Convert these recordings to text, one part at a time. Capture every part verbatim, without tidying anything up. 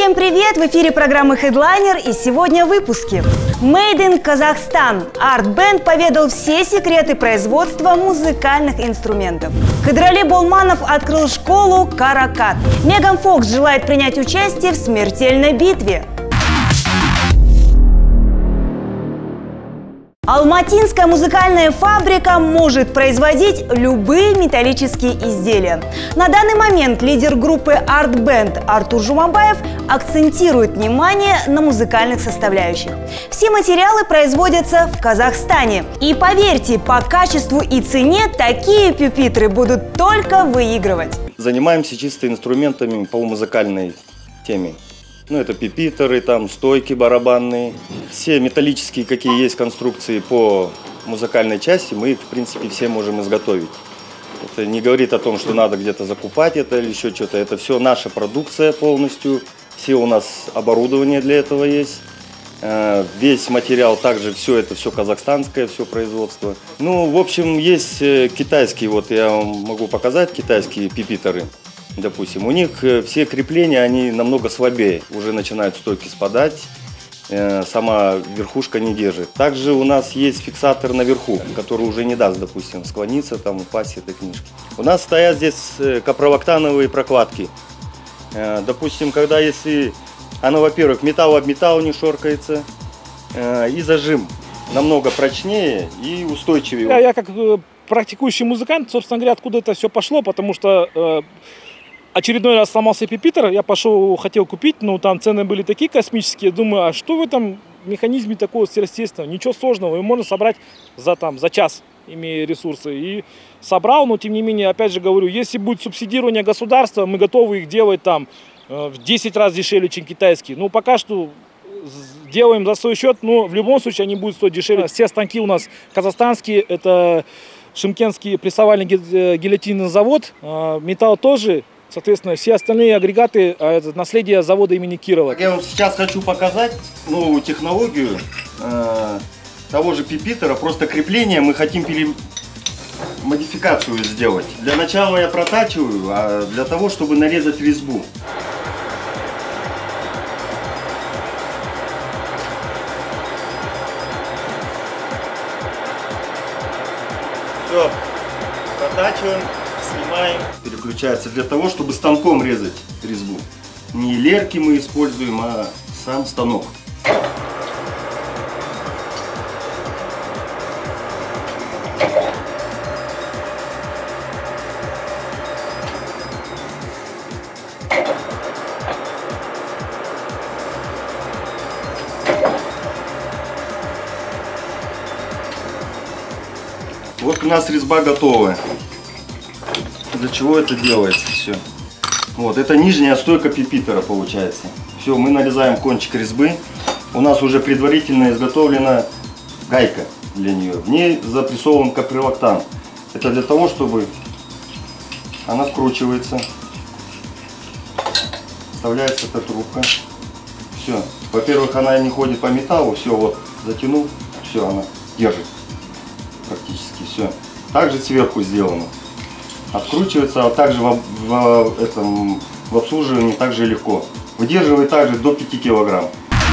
Всем привет! В эфире программы Headliner, и сегодня в выпуске. Made in Казахстан. Арт-бенд поведал все секреты производства музыкальных инструментов. Кадрали Болманов открыл школу «Каракат». Меган Фокс желает принять участие в смертельной битве. Алматинская музыкальная фабрика может производить любые металлические изделия. На данный момент лидер группы арт-бенд Артур Жумабаев акцентирует внимание на музыкальных составляющих. Все материалы производятся в Казахстане. И поверьте, по качеству и цене такие пюпитры будут только выигрывать. Занимаемся чисто инструментами по музыкальной теме. Ну, это пюпитры, там, стойки барабанные. Все металлические, какие есть конструкции по музыкальной части, мы их, в принципе, все можем изготовить. Это не говорит о том, что надо где-то закупать это или еще что-то. Это все наша продукция полностью. Все у нас оборудование для этого есть. Весь материал, также все это все казахстанское, все производство. Ну, в общем, есть китайские, вот я вам могу показать китайские пюпитры. Допустим, у них все крепления, они намного слабее, уже начинают стойки спадать, э, сама верхушка не держит. Также у нас есть фиксатор наверху, который уже не даст, допустим, склониться, там, упасть с этой книжки. У нас стоят здесь капролактановые прокладки. Э, допустим, когда если оно, во-первых, металл об металл не шоркается, э, и зажим намного прочнее и устойчивее. Я, я как э, практикующий музыкант, собственно говоря, откуда это все пошло, потому что... Э, Очередной раз сломался пюпитр, я пошел, хотел купить, но там цены были такие космические. Думаю, а что в этом механизме такого сверхъестественного? Ничего сложного, его можно собрать за, там, за час, имея ресурсы. И собрал, но тем не менее, опять же говорю, если будет субсидирование государства, мы готовы их делать там в десять раз дешевле, чем китайские. Ну, пока что делаем за свой счет, но в любом случае они будут стоить дешевле. Все станки у нас казахстанские, это Шымкентский прессовальный гильотинный завод, металл тоже. Соответственно, все остальные агрегаты – это наследие завода имени Кирова. Я вам сейчас хочу показать новую технологию э, того же пюпитра, просто крепление мы хотим пере... модификацию сделать. Для начала я протачиваю, а для того, чтобы нарезать резьбу. Все, протачиваем. Снимаем. Переключается для того, чтобы станком резать резьбу. Не лерки мы используем, а сам станок. Вот у нас резьба готовая. Для чего это делается все? Вот, это нижняя стойка пюпитра получается. Все, мы нарезаем кончик резьбы. У нас уже предварительно изготовлена гайка для нее. В ней запрессован капролактан. Это для того, чтобы она вкручивается. Вставляется эта трубка. Все. Во-первых, она не ходит по металлу. Все, вот, затянул. Все, она держит. Практически все. Также сверху сделано. Откручивается, а также в, в, этом, в обслуживании также легко. Выдерживает также до пяти килограмм.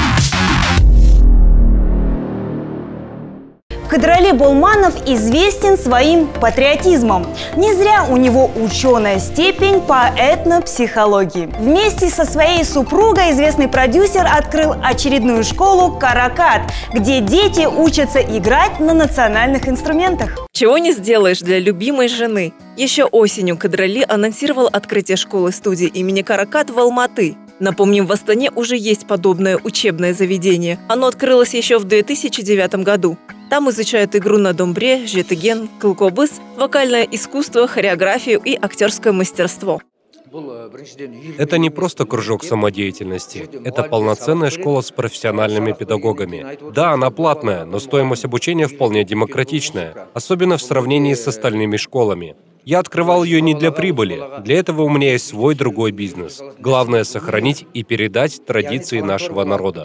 Кадрали Болманов известен своим патриотизмом. Не зря у него ученая степень по этнопсихологии. Вместе со своей супругой известный продюсер открыл очередную школу «Каракат», где дети учатся играть на национальных инструментах. Чего не сделаешь для любимой жены. Еще осенью Кадрали анонсировал открытие школы-студии имени Каракат в Алматы. Напомним, в Астане уже есть подобное учебное заведение. Оно открылось еще в две тысячи девятом году. Там изучают игру на домбре, жетыген, кылкобыз, вокальное искусство, хореографию и актерское мастерство. Это не просто кружок самодеятельности. Это полноценная школа с профессиональными педагогами. Да, она платная, но стоимость обучения вполне демократичная, особенно в сравнении с остальными школами. Я открывал ее не для прибыли. Для этого у меня есть свой другой бизнес. Главное — сохранить и передать традиции нашего народа.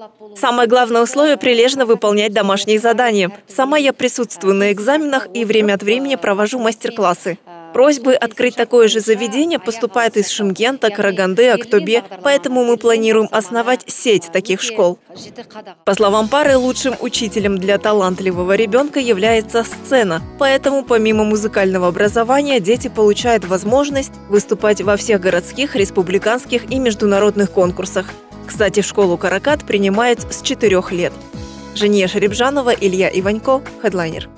Самое главное условие – прилежно выполнять домашние задания. Сама я присутствую на экзаменах и время от времени провожу мастер-классы. Просьбы открыть такое же заведение поступают из Шымкента, Караганды, Актобе, поэтому мы планируем основать сеть таких школ. По словам пары, лучшим учителем для талантливого ребенка является сцена. Поэтому помимо музыкального образования дети получают возможность выступать во всех городских, республиканских и международных конкурсах. Кстати, в школу «Каракат» принимают с четырех лет. Жения Шарибжанова, Илья Иванько, Хедлайнер.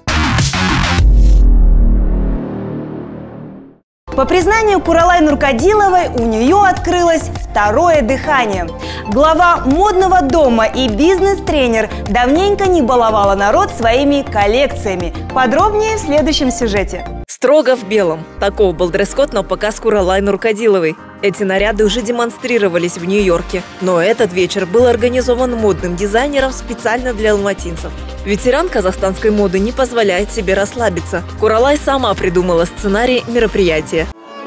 По признанию Куралай Нуркадиловой, у нее открылось второе дыхание. Глава модного дома и бизнес-тренер давненько не баловала народ своими коллекциями. Подробнее в следующем сюжете. Строго в белом. Таков был дресс-код на показ Куралай Нуркадиловой. Эти наряды уже демонстрировались в Нью-Йорке. Но этот вечер был организован модным дизайнером специально для алматинцев. Ветеран казахстанской моды не позволяет себе расслабиться. Куралай сама придумала сценарий мероприятия.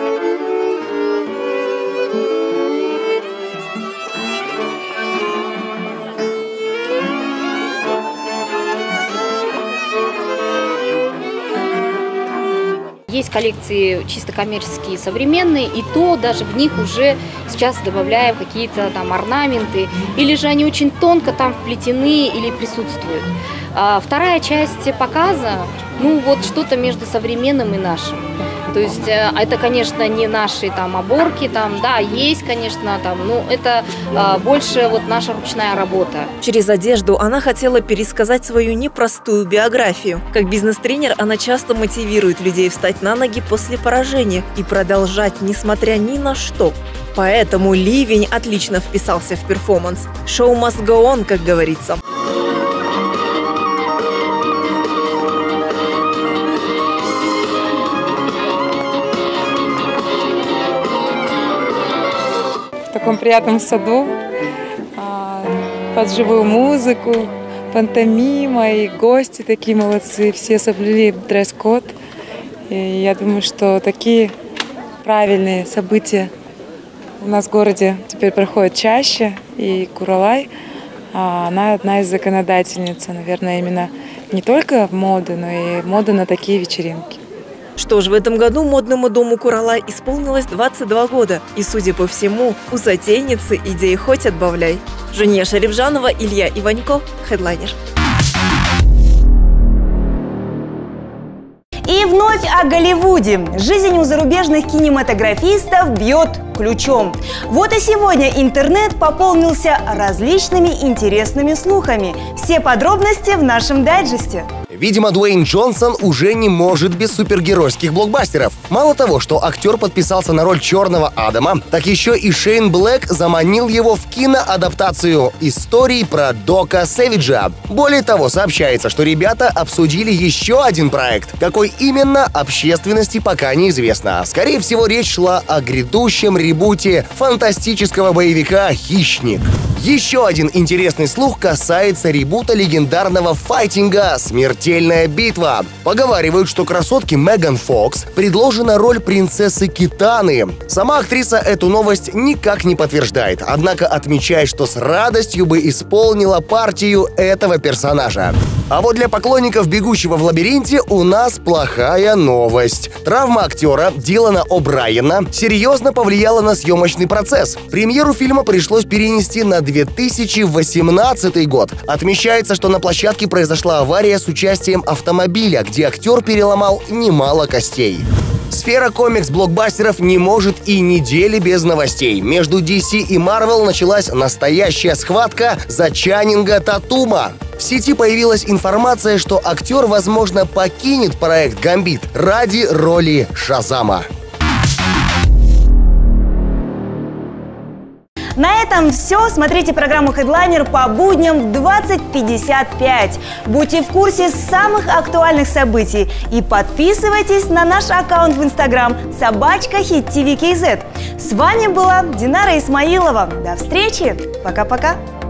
Есть коллекции чисто коммерческие, современные, и то даже в них уже сейчас добавляем какие-то там орнаменты, или же они очень тонко там вплетены или присутствуют. А вторая часть показа, ну вот что-то между современным и нашим. То есть это, конечно, не наши там оборки, там, да, есть, конечно, там, но это а, больше вот наша ручная работа. Через одежду она хотела пересказать свою непростую биографию. Как бизнес-тренер она часто мотивирует людей встать на ноги после поражения и продолжать, несмотря ни на что. Поэтому ливень отлично вписался в перформанс. Show must go on, как говорится. В таком приятном саду, под живую музыку, пантомима, и гости такие молодцы, все соблюли дресс-код. И я думаю, что такие правильные события у нас в городе теперь проходят чаще. И Куралай, она одна из законодательниц, наверное, именно не только моды, но и моды на такие вечеринки. Что ж, в этом году модному дому Куралай исполнилось двадцать два года. И, судя по всему, у затейницы идеи хоть отбавляй. Жения Шарибжанова, Илья Иванько, Хедлайнер. И вновь о Голливуде. Жизнь у зарубежных кинематографистов бьет ключом. Вот и сегодня интернет пополнился различными интересными слухами. Все подробности в нашем дайджесте. Видимо, Дуэйн Джонсон уже не может без супергеройских блокбастеров. Мало того, что актер подписался на роль Черного Адама, так еще и Шейн Блэк заманил его в киноадаптацию истории про Дока Сэвиджа. Более того, сообщается, что ребята обсудили еще один проект. Какой именно, общественности пока неизвестно. Скорее всего, речь шла о грядущем ребуте фантастического боевика «Хищник». Еще один интересный слух касается ребута легендарного файтинга «Смертельная битва». Поговаривают, что красотке Меган Фокс предложена роль принцессы Китаны. Сама актриса эту новость никак не подтверждает, однако отмечает, что с радостью бы исполнила партию этого персонажа. А вот для поклонников «Бегущего в лабиринте» у нас плохая новость. Травма актера Дилана О'Брайена серьезно повлияла на съемочный процесс. Премьеру фильма пришлось перенести на две тысячи восемнадцатый год. Отмечается, что на площадке произошла авария с участием автомобиля, где актер переломал немало костей. Сфера комикс-блокбастеров не может и недели без новостей. Между ди си и Marvel началась настоящая схватка за Чаннинга Татума. В сети появилась информация, что актер, возможно, покинет проект «Гамбит» ради роли Шазама. На этом все. Смотрите программу «Хедлайнер» по будням в двадцать пятьдесят пять. Будьте в курсе самых актуальных событий и подписывайтесь на наш аккаунт в Инстаграм собачка хит ти ви кей зет. С вами была Динара Исмаилова. До встречи. Пока-пока.